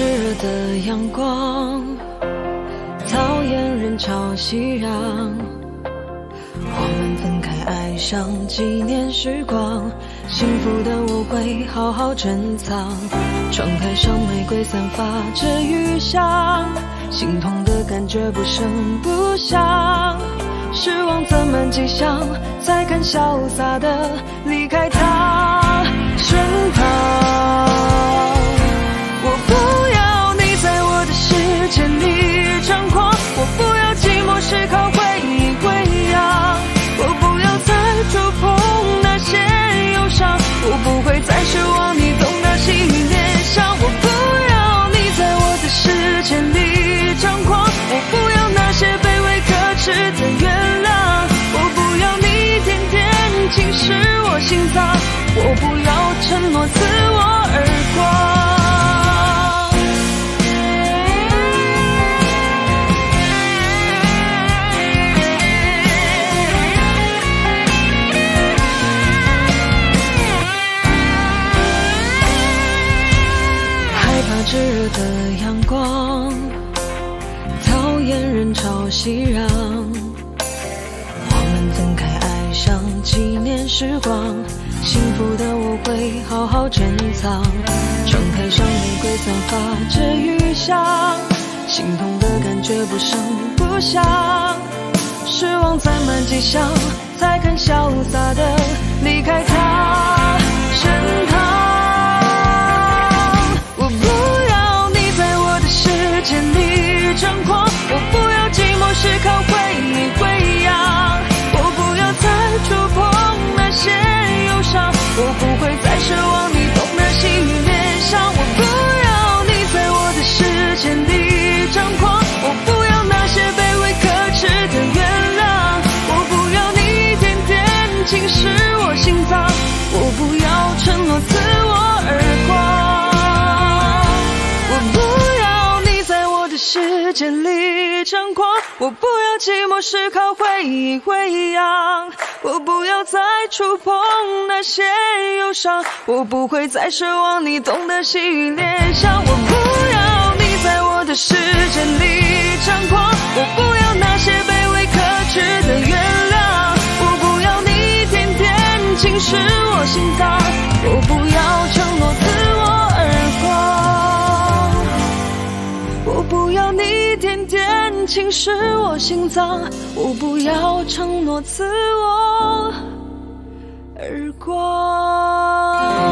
炙热的阳光，讨厌人潮熙攘。我们分开爱上纪念时光，幸福的我会好好珍藏。窗台上玫瑰散发着余香，心痛的感觉不声不响。失望攒满机箱，才敢潇洒的离开他身旁。我不要你在我的世界里张狂，我不要寂寞时靠回忆喂养，我不要再触碰那些忧伤，我不会再奢望你懂得细雨联想。我不要你在我的世界里张狂，我不要那些卑微可耻的原谅，我不要你天天侵蚀我心脏，我不要承诺自我而光。炙热的阳光，讨厌人潮熙攘。我们分开爱上纪念时光，幸福的我会好好珍藏。窗台上玫瑰散发着余香，心痛的感觉不声不响。失望攒满机箱，才肯潇洒的离开他身旁。世界里张狂，我不要寂寞时靠回忆喂养，我不要再触碰那些忧伤，我不会再奢望你懂得细雨联想。我不要你在我的世界里张狂，我不要那些卑微可耻的原谅，我不要你天天侵蚀我心脏，我不要承诺自我而光。世界里张狂，我不要寂寞时靠回忆喂养，我不要再触碰那些忧伤，我不会再奢望你懂得细雨联想。我不要你在我的世界里张狂，我不要那些卑微可耻的原谅，我不要你天天侵蚀我心脏，我不要承诺自我而光。我不要你天天侵蚀我心脏，我不要承诺自我而光。